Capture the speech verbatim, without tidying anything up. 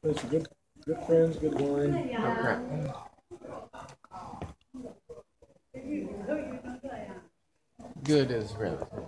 It's good, good friends, good wine. Okay. Good is relative.